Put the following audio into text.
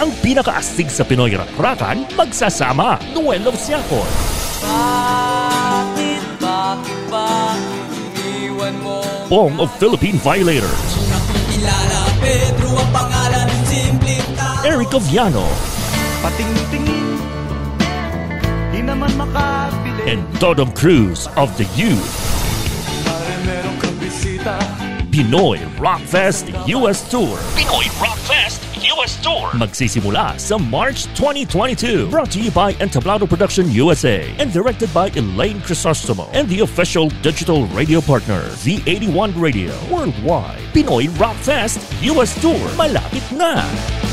ang pinakaastig sa Pinoy rakrakan magsasama. Noel of Siakon. Bakit ba iwan mo? Pong of Philippine Violators. Kilala Pedro ang pangalan ng simpleng tao. Eric of Llano. Patingin-tingin, di naman makabili. And Dodom Cruz of the Youth. Pare meron kang bisita. Pinoy Rakfest US Tour. Pinoy Rakfest US Tour. Magsisimula sa March 2022. Brought to you by Entablado Production USA and directed by Elaine Crisostomo and the official digital radio partner, Z81 Radio. Worldwide. Pinoy Rakfest US Tour. Malapit na!